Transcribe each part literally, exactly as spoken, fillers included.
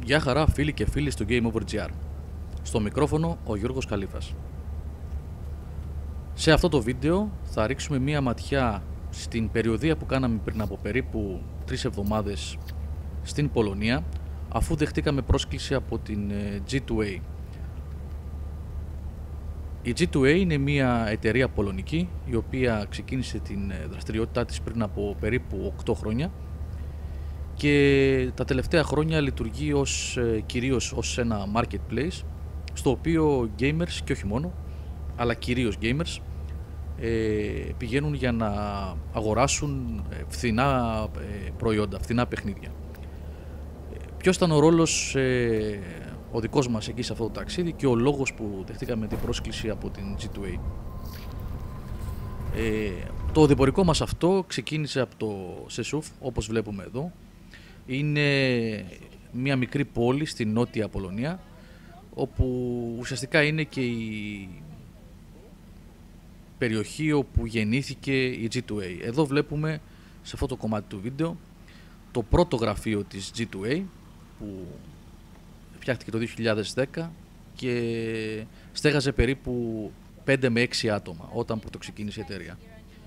Γεια χαρά φίλοι και φίλοι στο Game Over τζι αρ. Στο μικρόφωνο ο Γιώργος Καλήφας. Σε αυτό το βίντεο θα ρίξουμε μία ματιά στην περιοδεία που κάναμε πριν από περίπου τρεις εβδομάδες στην Πολωνία, αφού δεχτήκαμε πρόσκληση από την τζι του έι. Η τζι του έι είναι μια εταιρεία πολωνική η οποία ξεκίνησε την δραστηριότητά της πριν από περίπου οκτώ χρόνια και τα τελευταία χρόνια λειτουργεί ως, κυρίως ως ένα marketplace στο οποίο gamers και όχι μόνο, αλλά κυρίως gamers ε, πηγαίνουν για να αγοράσουν φθηνά ε, προϊόντα, φθηνά παιχνίδια. Ποιος ήταν ο ρόλος ε, ο δικός μας εκεί σε αυτό το ταξίδι και ο λόγος που δεχτήκαμε την πρόσκληση από την τζι του έι. Ε, το οδηπορικό μας αυτό ξεκίνησε από το Σεσούφ, όπως βλέπουμε εδώ. Είναι μια μικρή πόλη στη νότια Πολωνία, όπου ουσιαστικά είναι και η περιοχή όπου γεννήθηκε η τζι του έι. Εδώ βλέπουμε σε αυτό το κομμάτι του βίντεο το πρώτο γραφείο της τζι του έι που φτιάχτηκε το δύο χιλιάδες δέκα και στέγαζε περίπου πέντε με έξι άτομα όταν πρώτο ξεκίνησε η εταιρεία.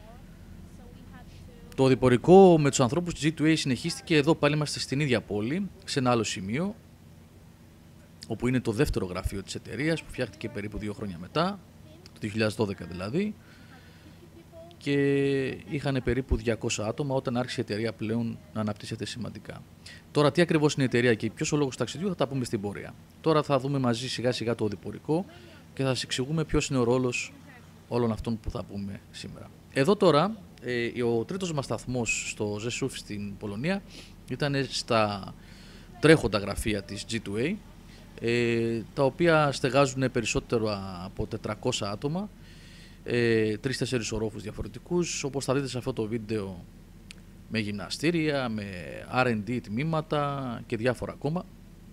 Το οδηπορικό με τους ανθρώπους της τζι του έι συνεχίστηκε. Εδώ πάλι είμαστε στην ίδια πόλη, σε ένα άλλο σημείο, όπου είναι το δεύτερο γραφείο της εταιρείας που φτιάχτηκε περίπου δύο χρόνια μετά, το δύο χιλιάδες δώδεκα δηλαδή, και είχαν περίπου διακόσια άτομα όταν άρχισε η εταιρεία πλέον να αναπτύσσεται σημαντικά. Τώρα, τι ακριβώς είναι η εταιρεία και ποιος ο λόγος του ταξιδιού θα τα πούμε στην πορεία. Τώρα θα δούμε μαζί σιγά σιγά το οδηπορικό και θα σας εξηγούμε ποιος είναι ο ρόλος όλων αυτών που θα πούμε σήμερα. Εδώ τώρα, ε, ο τρίτος μας σταθμός στο Ζεσούφ στην Πολωνία ήταν στα τρέχοντα γραφεία της τζι του έι, ε, τα οποία στεγάζουν περισσότερο από τετρακόσια άτομα, ε, τρεις τέσσερις ορόφους διαφορετικούς, όπως θα δείτε σε αυτό το βίντεο, με γυμναστήρια, με αρ εντ ντι τμήματα και διάφορα ακόμα,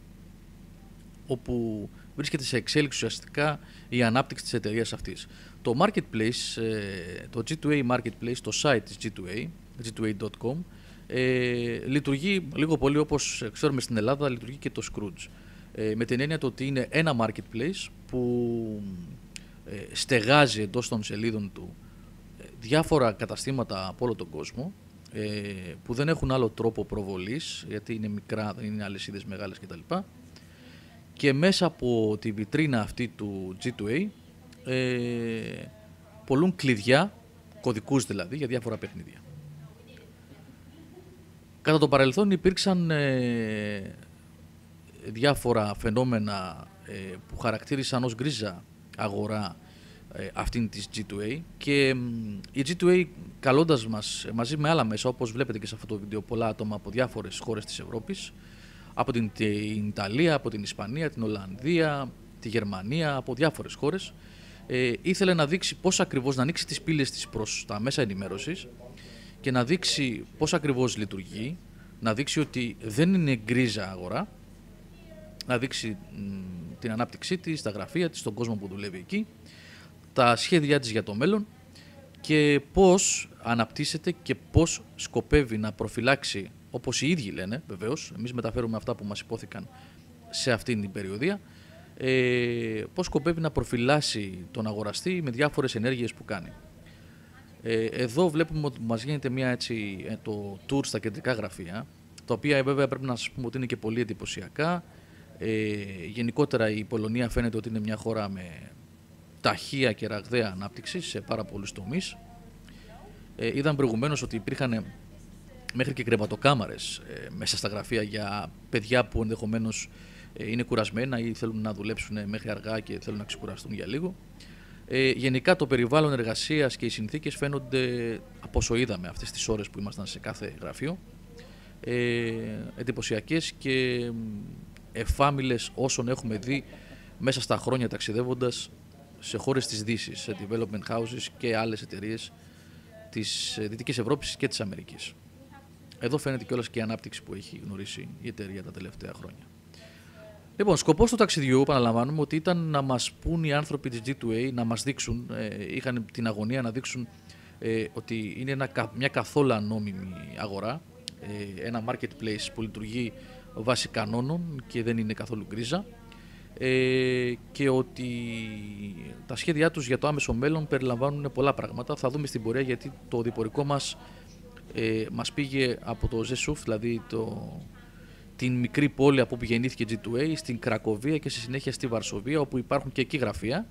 όπου βρίσκεται σε εξέλιξη ουσιαστικά η ανάπτυξη της εταιρείας αυτής. Το marketplace, το τζι του έι Marketplace, το site της τζι του έι, τζι του έι τελεία κομ, ε, λειτουργεί λίγο πολύ όπως ξέρουμε στην Ελλάδα λειτουργεί και το Scrooge. Ε, με την έννοια το ότι είναι ένα marketplace που ε, στεγάζει εντός των σελίδων του ε, διάφορα καταστήματα από όλο τον κόσμο, ε, που δεν έχουν άλλο τρόπο προβολής, γιατί είναι μικρά, δεν είναι αλυσίδες μεγάλες κτλ. Και μέσα από τη βιτρίνα αυτή του τζι του έι ε, πολλούν κλειδιά, κωδικούς δηλαδή, για διάφορα παιχνίδια. Κατά το παρελθόν υπήρξαν ε, διάφορα φαινόμενα ε, που χαρακτήρισαν ως γκρίζα αγορά ε, αυτήν της τζι του έι, και ε, η τζι του έι, καλώντας μας μαζί με άλλα μέσα, όπως βλέπετε και σε αυτό το βίντεο, πολλά άτομα από διάφορες χώρες της Ευρώπης, από την, την Ιταλία, από την Ισπανία, την Ολλανδία, τη Γερμανία, από διάφορες χώρες, ε, ήθελε να δείξει πώς ακριβώς, να ανοίξει τις πύλες της προς τα μέσα ενημέρωσης και να δείξει πώς ακριβώς λειτουργεί, να δείξει ότι δεν είναι γκρίζα αγορά, να δείξει μ, την ανάπτυξή της, τα γραφεία της, τον κόσμο που δουλεύει εκεί, τα σχέδιά της για το μέλλον και πώς αναπτύσσεται και πώς σκοπεύει να προφυλάξει, όπως οι ίδιοι λένε βεβαίως, εμείς μεταφέρουμε αυτά που μας υπόθηκαν σε αυτήν την περιοδία, ε, πώς σκοπεύει να προφυλάσει τον αγοραστή με διάφορες ενέργειες που κάνει. Ε, εδώ βλέπουμε ότι μας γίνεται μια, έτσι, το tour στα κεντρικά γραφεία, τα οποία βέβαια πρέπει να σας πούμε ότι είναι και πολύ εντυπωσιακά. Ε, γενικότερα η Πολωνία φαίνεται ότι είναι μια χώρα με ταχεία και ραγδαία ανάπτυξη σε πάρα πολλούς τομείς. Ε, είδαν προηγουμένως ότι υπήρχαν μέχρι και κρεβατοκάμαρες ε, μέσα στα γραφεία για παιδιά που ενδεχομένως ε, είναι κουρασμένα ή θέλουν να δουλέψουν μέχρι αργά και θέλουν να ξεκουραστούν για λίγο. Ε, γενικά το περιβάλλον εργασίας και οι συνθήκες φαίνονται, από όσο είδαμε αυτές τις ώρες που ήμασταν σε κάθε γραφείο, ε, εντυπωσιακές και εφάμιλες όσων έχουμε δει μέσα στα χρόνια ταξιδεύοντας σε χώρες της Δύσης, σε development houses και άλλες εταιρείες της Δυτικής Ευρώπης και της Αμερικής. Εδώ φαίνεται κιόλας και η ανάπτυξη που έχει γνωρίσει η εταιρεία τα τελευταία χρόνια. Λοιπόν, σκοπός του ταξιδιού, επαναλαμβάνουμε, ότι ήταν να μας πούν οι άνθρωποι της τζι του έι, να μας δείξουν, ε, είχαν την αγωνία να δείξουν ε, ότι είναι ένα, μια καθόλου ανώμιμη αγορά, ε, ένα marketplace που λειτουργεί βάσει κανόνων και δεν είναι καθόλου γκρίζα, ε, και ότι τα σχέδιά τους για το άμεσο μέλλον περιλαμβάνουν πολλά πράγματα. Θα δούμε στην πορεία, γιατί το διπορικό μας ε, μας πήγε από το Ζεσούφ, δηλαδή το, την μικρή πόλη από όπου γεννήθηκε τζι του έι, στην Κρακοβία και στη συνέχεια στη Βαρσοβία, όπου υπάρχουν και εκεί γραφεία.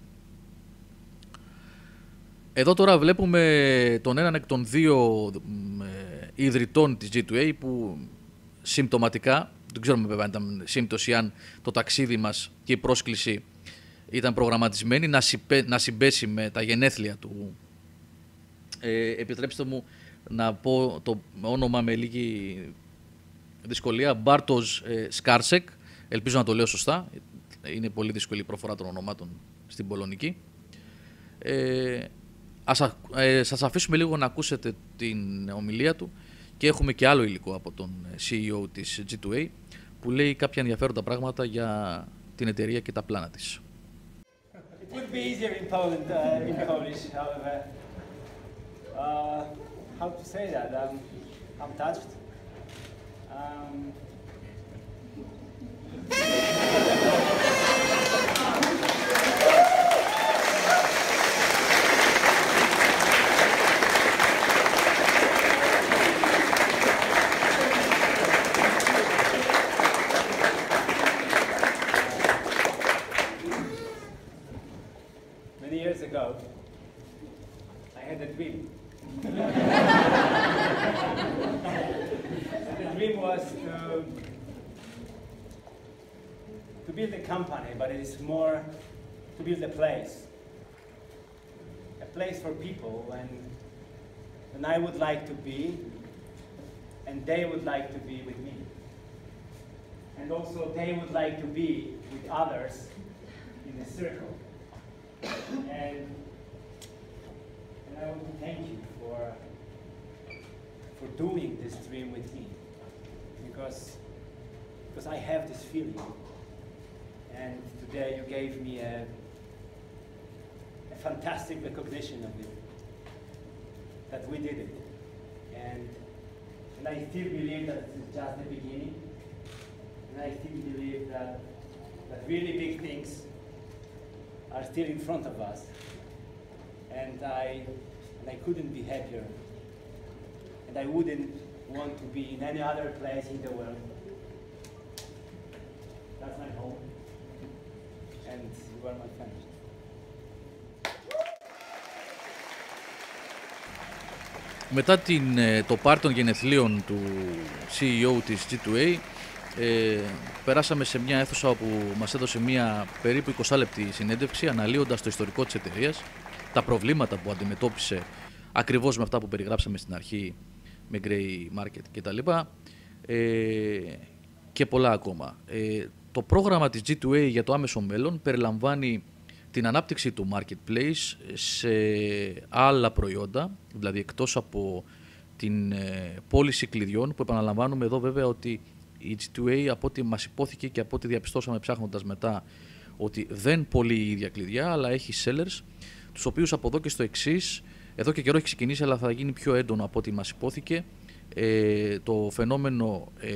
Εδώ τώρα βλέπουμε τον έναν εκ των δύο ε, ιδρυτών της τζι του έι που συμπτωματικά, δεν ξέρουμε βέβαια αν ήταν σύμπτωση, αν το ταξίδι μας και η πρόσκληση ήταν προγραμματισμένη να, συμπέ, να συμπέσει με τα γενέθλια του. Ε, επιτρέψτε μου να πω το όνομα με λίγη δυσκολία, Μπάρτος ε, Σκάρσεκ, ελπίζω να το λέω σωστά, είναι πολύ δύσκολη η προφορά των ονομάτων στην πολωνική. Ε, ας, ε, σας αφήσουμε λίγο να ακούσετε την ομιλία του και έχουμε και άλλο υλικό από τον σι ι ο της τζι του έι που λέει κάποια ενδιαφέροντα πράγματα για την εταιρεία και τα πλάνα της. It would be easier in Poland, uh, in Polish, however, uh, how to say that, um, I'm touched. Um, Many years ago, I had a dream. The dream was to, to build a company, but it is more to build a place. A place for people when, when I would like to be, and they would like to be with me. And also they would like to be with others in a circle. And, and I want to thank you for, for doing this dream with me, because, because I have this feeling, and today you gave me a, a fantastic recognition of it, that we did it, and, and I still believe that it's just the beginning, and I still believe that, that really big things are still in front of us, and I, and I couldn't be happier, and I wouldn't want to be in any other place in the world. That's my home, and you are my family. Μετά την, το πάρτι των γενεθλίων του σι ι ο της τζι του έι, Ε, περάσαμε σε μια αίθουσα όπου μας έδωσε μια περίπου είκοσι λεπτή συνέντευξη αναλύοντας το ιστορικό της εταιρείας, τα προβλήματα που αντιμετώπισε ακριβώς με αυτά που περιγράψαμε στην αρχή, με grey market κτλ. Ε, και πολλά ακόμα. Ε, το πρόγραμμα της τζι του έι για το άμεσο μέλλον περιλαμβάνει την ανάπτυξη του marketplace σε άλλα προϊόντα, δηλαδή εκτός από την ε, πώληση κλειδιών, που επαναλαμβάνουμε εδώ βέβαια ότι η τζι του έι, από ό,τι μας υπόθηκε και από ό,τι διαπιστώσαμε ψάχνοντας μετά, ότι δεν πωλεί η ίδια κλειδιά, αλλά έχει sellers, τους οποίους από εδώ και στο εξής, εδώ και καιρό έχει ξεκινήσει, αλλά θα γίνει πιο έντονο από ό,τι μας υπόθηκε, ε, το φαινόμενο ε,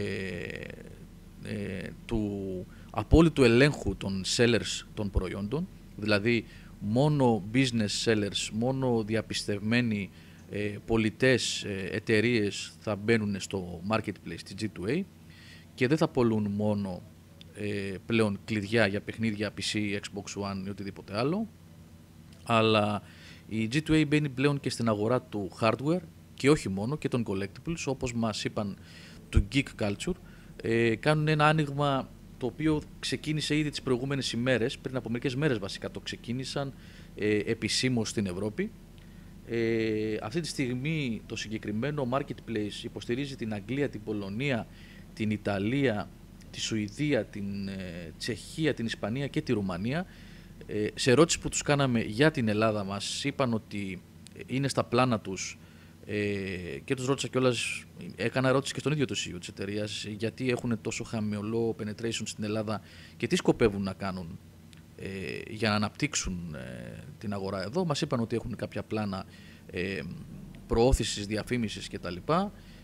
ε, του απόλυτου ελέγχου των sellers των προϊόντων, δηλαδή μόνο business sellers, μόνο διαπιστευμένοι ε, πολιτές, ε, εταιρείες θα μπαίνουν στο marketplace της τζι του έι και δεν θα πωλούν μόνο ε, πλέον κλειδιά για παιχνίδια πι σι, Xbox One ή οτιδήποτε άλλο, αλλά η τζι του έι μπαίνει πλέον και στην αγορά του hardware και όχι μόνο, και των collectibles, όπως μας είπαν του Geek Culture. Ε, κάνουν ένα άνοιγμα το οποίο ξεκίνησε ήδη τις προηγούμενες ημέρες, πριν από μερικές μέρες βασικά το ξεκίνησαν ε, επισήμως στην Ευρώπη. Ε, αυτή τη στιγμή το συγκεκριμένο marketplace υποστηρίζει την Αγγλία, την Πολωνία, την Ιταλία, τη Σουηδία, την ε, Τσεχία, την Ισπανία και τη Ρουμανία. Ε, σε ερώτηση που τους κάναμε για την Ελλάδα μας είπαν ότι είναι στα πλάνα τους, ε, και τους ρώτησα κιόλας, έκανα ερώτηση και στον ίδιο το σι ι ο της εταιρείας, γιατί έχουν τόσο χαμηλό penetration στην Ελλάδα και τι σκοπεύουν να κάνουν ε, για να αναπτύξουν ε, την αγορά εδώ. Μας είπαν ότι έχουν κάποια πλάνα ε, προώθησης, διαφήμισης κτλ.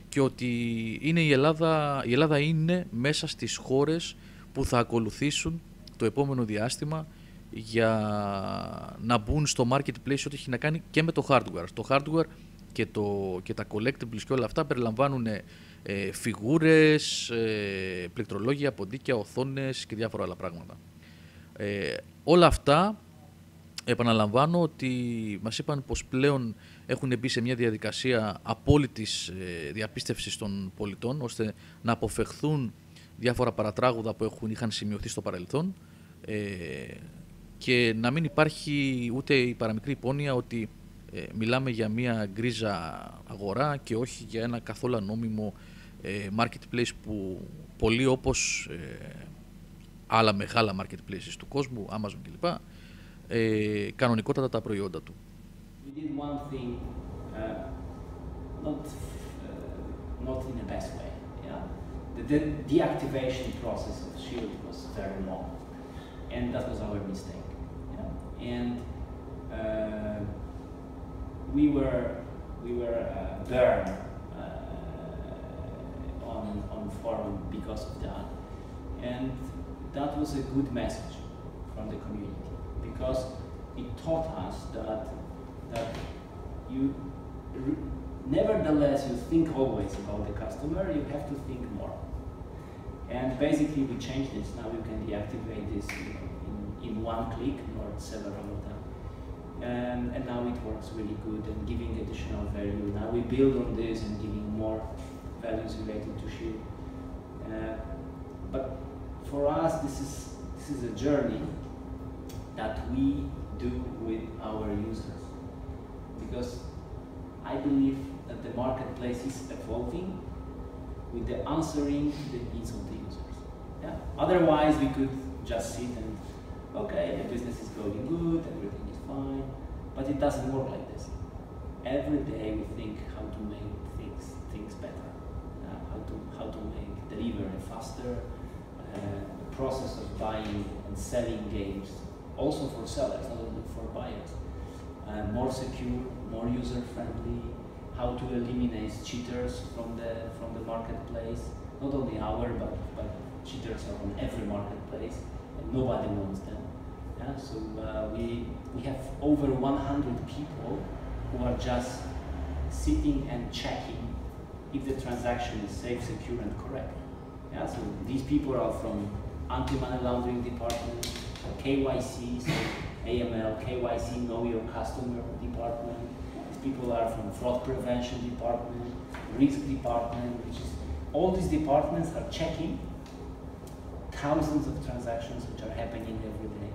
και ότι είναι η, Ελλάδα, η Ελλάδα είναι μέσα στις χώρες που θα ακολουθήσουν το επόμενο διάστημα για να μπουν στο marketplace ό,τι έχει να κάνει και με το hardware. Το hardware και, το, και τα collectibles και όλα αυτά περιλαμβάνουν ε, φιγούρες, ε, πληκτρολόγια, ποντίκια, οθόνες και διάφορα άλλα πράγματα. Ε, όλα αυτά, επαναλαμβάνω ότι μας είπαν πως πλέον έχουν μπει σε μια διαδικασία απόλυτης ε, διαπίστευσης των πολιτών, ώστε να αποφευχθούν διάφορα παρατράγουδα που έχουν, είχαν σημειωθεί στο παρελθόν ε, και να μην υπάρχει ούτε η παραμικρή υπόνοια ότι ε, μιλάμε για μια γκρίζα αγορά και όχι για ένα καθόλου νόμιμο ε, marketplace που πολλοί όπως ε, άλλα μεγάλα marketplaces του κόσμου, Amazon κλπ, ε, κανονικότατα τα προϊόντα του. We did one thing, uh, not, uh, not in the best way. Yeah? The de- deactivation process of Shield was very long, and that was our mistake. Yeah? And uh, we were we were uh, burned uh, on on forum because of that, and that was a good message from the community because it taught us that that you re- nevertheless you think always about the customer, you have to think more. And basically we changed this. Now you can deactivate this, you know, in, in one click, not several of them. And, and now it works really good and giving additional value. Now we build on this and giving more values related to Shield. Uh, but for us, this is this is a journey that we do with our users. Because I believe that the marketplace is evolving with the answering the needs of the users. Yeah? Otherwise, we could just sit and, okay, the business is going good, everything is fine, but it doesn't work like this. Every day we think how to make things things better, uh, how to how to make delivery faster, uh, the process of buying and selling games, also for sellers, not only for buyers. Uh, more secure, more user-friendly, how to eliminate cheaters from the from the marketplace. Not only our, but, but cheaters are on every marketplace, and nobody knows them. Yeah? So uh, we we have over one hundred people who are just sitting and checking if the transaction is safe, secure, and correct. Yeah? So these people are from anti-money laundering department, K Y C. So A M L, K Y C, Know Your Customer department. These people are from fraud prevention department, risk department, which is, all these departments are checking thousands of transactions which are happening every day.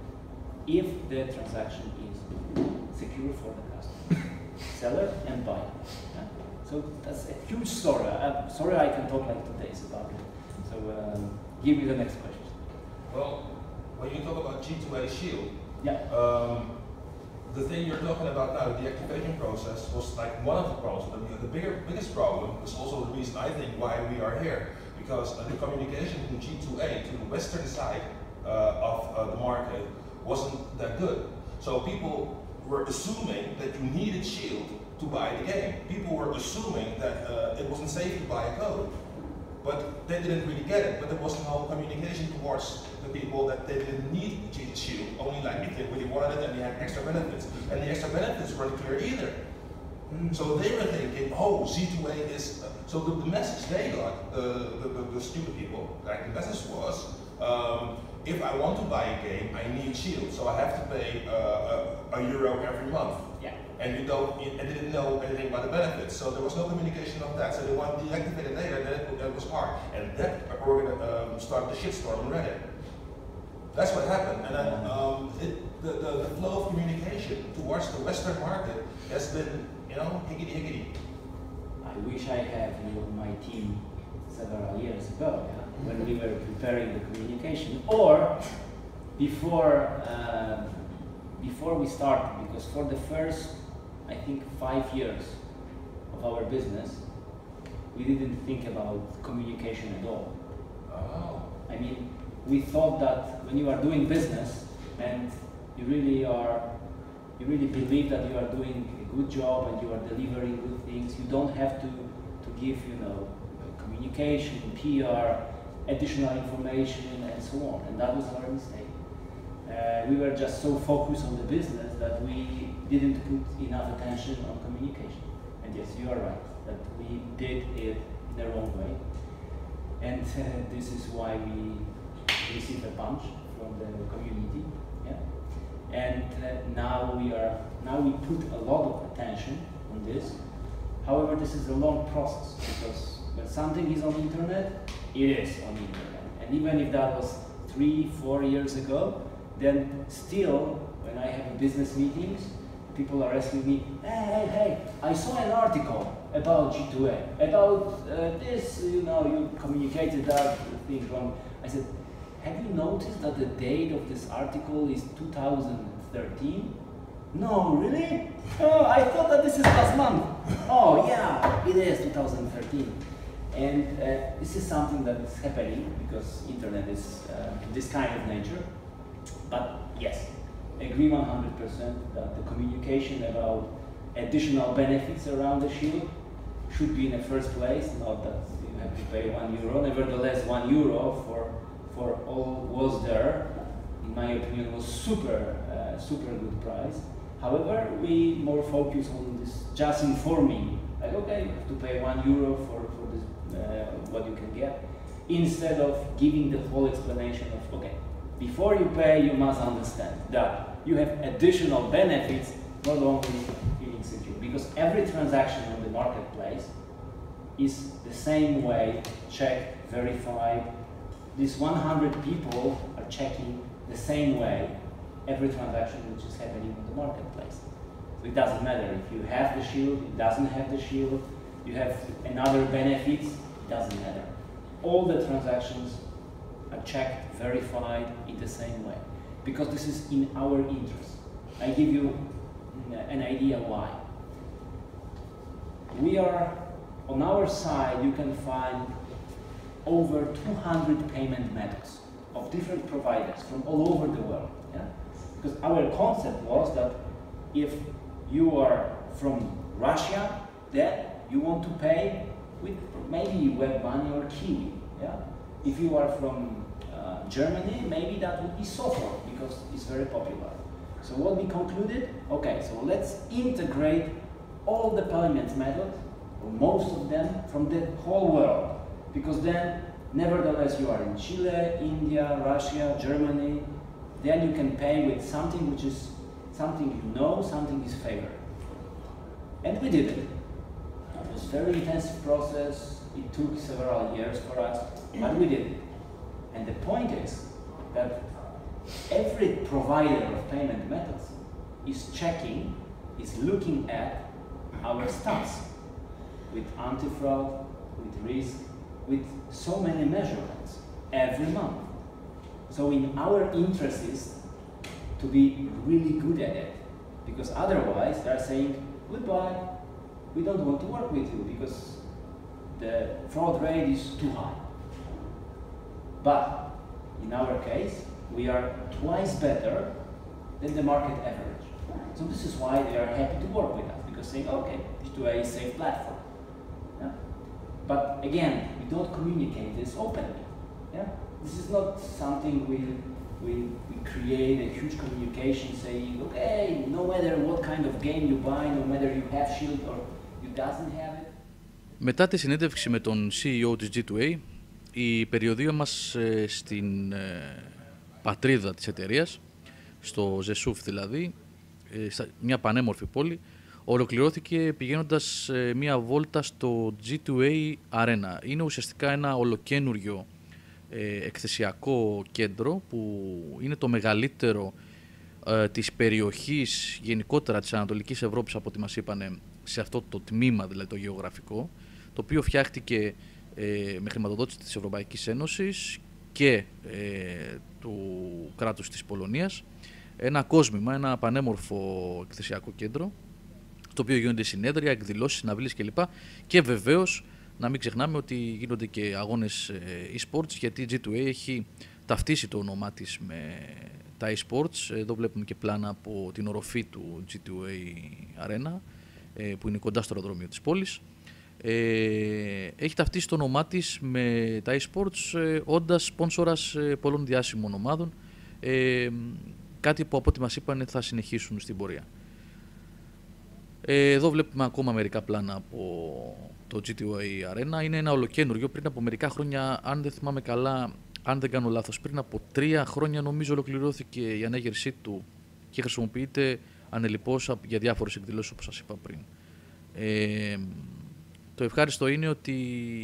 If the transaction is secure for the customer, seller and buyer. Yeah? So that's a huge story. I'm sorry I can talk like two days about it. So um, give me the next question. Well, when you talk about G two A Shield, Yeah. Um, the thing you're talking about now, the deactivation process, was like one of the problems. The, the bigger, biggest problem is also the reason I think why we are here, because uh, the communication from G two A to the western side uh, of uh, the market wasn't that good. So people were assuming that you needed Shield to buy the game. People were assuming that uh, it wasn't safe to buy a code, but they didn't really get it. But there wasn't no communication towards the people that they didn't need Shield, only like if they really wanted it and they had extra benefits. And the extra benefits weren't clear either. Mm. So they were thinking, oh, G two A is, uh, so the, the message they got, uh, the, the, the stupid people, like the message was, um, if I want to buy a game, I need Shield, so I have to pay uh, a, a euro every month. Yeah. And you don't, and they didn't know anything about the benefits, so there was no communication of that. So they wanted to deactivate it later, and then it, it was hard. And that organ, um, started the shitstorm on Reddit. That's what happened, and then um, it, the, the, the flow of communication towards the Western market has been, you know, higgity higgity. I wish I had you on my team several years ago, yeah, when we were preparing the communication, or before uh, before we started, because for the first, I think, five years of our business, we didn't think about communication at all. Oh. I mean, we thought that when you are doing business and you really are, you really believe that you are doing a good job and you are delivering good things, you don't have to, to give, you know, communication, P R, additional information, and so on. And that was our mistake. Uh, we were just so focused on the business that we didn't put enough attention on communication. And yes, you are right, that we did it in the wrong way. And uh, this is why we received a punch from the community. Yeah? And uh, now we are, now we put a lot of attention on this. However, this is a long process, because when something is on the internet, it is on the internet. And even if that was three, four years ago, then still, when I have business meetings, people are asking me, hey, hey, hey, I saw an article about G two A, about uh, this, you know, you communicated that thing wrong. I said, have you noticed that the date of this article is two thousand thirteen? No, really? Oh, I thought that this is last month. Oh, yeah, it is two thousand thirteen. And uh, this is something that is happening because internet is uh, this kind of nature. But yes, agree one hundred percent that the communication about additional benefits around the shield should be in the first place, not that you have to pay one euro. Nevertheless, one euro for, for all was there, in my opinion, was super, uh, super good price. However, we more focus on this just informing, like, okay, you have to pay one euro for, for this, uh, what you can get, instead of giving the whole explanation of, okay, before you pay, you must understand that you have additional benefits, not only feeling secure. Because every transaction on the marketplace is the same way, checked, verified. These one hundred people are checking the same way every transaction which is happening on the marketplace. So it doesn't matter if you have the shield, it doesn't have the shield, you have another benefits, it doesn't matter. All the transactions are checked, verified in the same way, because this is in our interest. I give you an idea why. We are, on our side, you can find over two hundred payment methods of different providers from all over the world. Yeah? Because our concept was that if you are from Russia, then you want to pay with maybe WebMoney or Kiwi. Yeah? If you are from uh, Germany, maybe that would be Software, because it's very popular. So what we concluded, okay, so let's integrate all the payment methods, or most of them, from the whole world. Because then, nevertheless, you are in Chile, India, Russia, Germany, then you can pay with something which is something you know, something is favored. And we did it. It was a very intensive process. It took several years for us, but we did it. And the point is that every provider of payment methods is checking, is looking at our stats with anti-fraud, with risk, with so many measurements every month. So in our interest is to be really good at it, because otherwise they are saying, goodbye, we don't want to work with you because the fraud rate is too high. But in our case, we are twice better than the market average. So this is why they are happy to work with us, because saying, okay, G two A is a safe platform. Yeah? But again, we don't communicate this openly. Yeah? This is not something we, we, we create a huge communication saying, okay, no matter what kind of game you buy, no matter you have shield or you doesn't have it. Μετά τη συνέντευξη με τον σι ι ο της τζι του έι, η περιοδεία μας ε, στην ε, πατρίδα της εταιρείας, στο Ζεσούφ δηλαδή, ε, μια πανέμορφη πόλη, ολοκληρώθηκε πηγαίνοντας ε, μια βόλτα στο τζι του έι Arena. Είναι ουσιαστικά ένα ολοκένουργιο ε, εκθεσιακό κέντρο που είναι το μεγαλύτερο ε, της περιοχής, γενικότερα της Ανατολικής Ευρώπης, από ό,τι μας είπανε, σε αυτό το τμήμα, δηλαδή το γεωγραφικό, το οποίο φτιάχτηκε ε, με χρηματοδότηση της Ευρωπαϊκής Ένωσης και ε, του κράτους της Πολωνίας. Ένα κόσμημα, ένα πανέμορφο εκθεσιακό κέντρο, το οποίο γίνονται συνέδρια, εκδηλώσεις, συναυλίες κλπ. Και βεβαίως να μην ξεχνάμε ότι γίνονται και αγώνες e-sports, γιατί η τζι του έι έχει ταυτίσει το όνομά της με τα e-sports. Εδώ βλέπουμε και πλάνα από την οροφή του τζι του έι Arena, που είναι κοντά στο αεροδρόμιο της πόλης. Ε, έχει ταυτίσει το όνομά της με τα e-sports, ε, όντας σπόνσορας ε, πολλών διάσημων ομάδων, ε, κάτι που από ό,τι μας είπαν θα συνεχίσουν στην πορεία. Ε, εδώ βλέπουμε ακόμα μερικά πλάνα από το τζι τι έι Arena. Είναι ένα ολοκένουργιο, πριν από μερικά χρόνια, αν δεν θυμάμαι καλά, αν δεν κάνω λάθος, πριν από τρία χρόνια νομίζω ολοκληρώθηκε η ανέγερσή του και χρησιμοποιείται ανελιπώς για διάφορες εκδηλώσεις, όπως σας είπα πριν. Ε, το ευχάριστο είναι ότι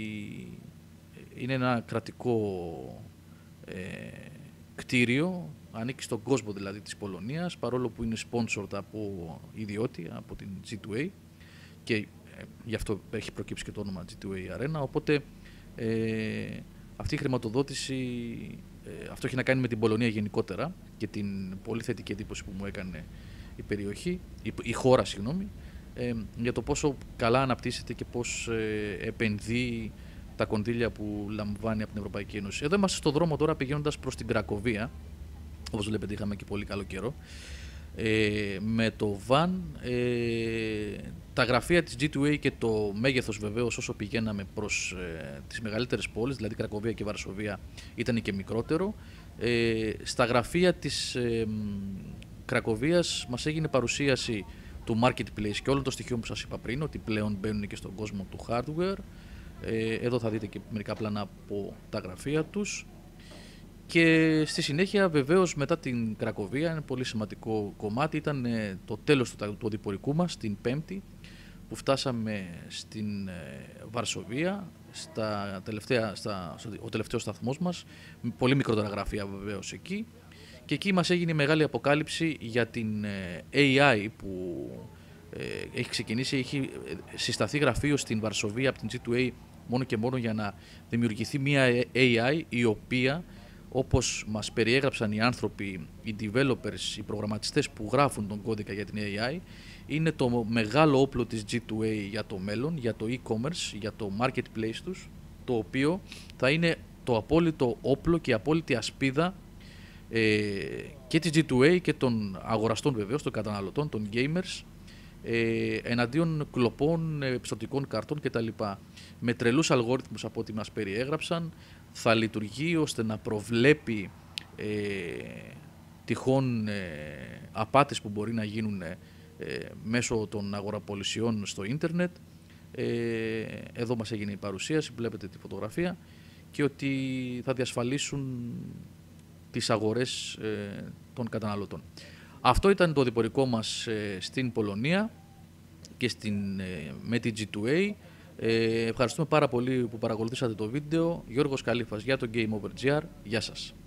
είναι ένα κρατικό ε, κτίριο, ανήκει στον κόσμο δηλαδή της Πολωνίας, παρόλο που είναι sponsored από ιδιώτη, από την τζι του έι, και ε, γι' αυτό έχει προκύψει και το όνομα τζι του έι Arena, οπότε ε, αυτή η χρηματοδότηση, ε, αυτό έχει να κάνει με την Πολωνία γενικότερα και την πολύ θετική εντύπωση που μου έκανε η περιοχή, η, η χώρα, συγγνώμη, ε, για το πόσο καλά αναπτύσσεται και πώς ε, επενδύει τα κονδύλια που λαμβάνει από την Ευρωπαϊκή Ένωση. Εδώ είμαστε στο δρόμο τώρα πηγαίνοντας προς την Κρακοβία, όπως βλέπετε είχαμε και πολύ καλό καιρό, ε, με το βαν, ε, τα γραφεία της τζι του έι και το μέγεθος βεβαίως όσο πηγαίναμε προς ε, τις μεγαλύτερες πόλεις, δηλαδή Κρακοβία και Βαρσοβία, ήταν και μικρότερο. Ε, στα γραφεία της ε, Κρακοβίας μας έγινε παρουσίαση του marketplace και όλων των στοιχείων που σας είπα πριν, ότι πλέον μπαίνουν και στον κόσμο του hardware. Ε, εδώ θα δείτε και μερικά πλάνα από τα γραφεία τους. Και στη συνέχεια, βεβαίως, μετά την Κρακοβία, ένα πολύ σημαντικό κομμάτι ήταν ε, το τέλος του, του οδηπορικού μας, την Πέμπτη, που φτάσαμε στην ε, Βαρσοβία, στα τελευταία, στα, στο, ο τελευταίος σταθμός μας, με πολύ μικρότερα γραφεία βεβαίως εκεί. Και εκεί μας έγινε μεγάλη αποκάλυψη για την ε, έι άι που ε, έχει ξεκινήσει, έχει συσταθεί γραφείο στην Βαρσοβία από την τζι του έι μόνο και μόνο για να δημιουργηθεί μια έι άι η οποία, όπως μας περιέγραψαν οι άνθρωποι, οι developers, οι προγραμματιστές που γράφουν τον κώδικα για την έι άι, είναι το μεγάλο όπλο της τζι του έι για το μέλλον, για το e-commerce, για το marketplace τους, το οποίο θα είναι το απόλυτο όπλο και η απόλυτη ασπίδα ε, και της τζι του έι και των αγοραστών βεβαίως, των καταναλωτών, των gamers, ε, εναντίον κλοπών, ε, πιστωτικών καρτών κτλ. Με τρελούς αλγόριθμους από ό,τι μας περιέγραψαν, θα λειτουργεί ώστε να προβλέπει ε, τυχόν ε, απάτες που μπορεί να γίνουν ε, μέσω των αγοραπολισιών στο ίντερνετ. Ε, εδώ μας έγινε η παρουσίαση, βλέπετε τη φωτογραφία, και ότι θα διασφαλίσουν τις αγορές ε, των καταναλωτών. Αυτό ήταν το διπορικό μας ε, στην Πολωνία και στην, ε, με την τζι του έι. Ε, ευχαριστούμε πάρα πολύ που παρακολουθήσατε το βίντεο. Γιώργος Καλήφας για το Game Over τζι αρ. Γεια σας.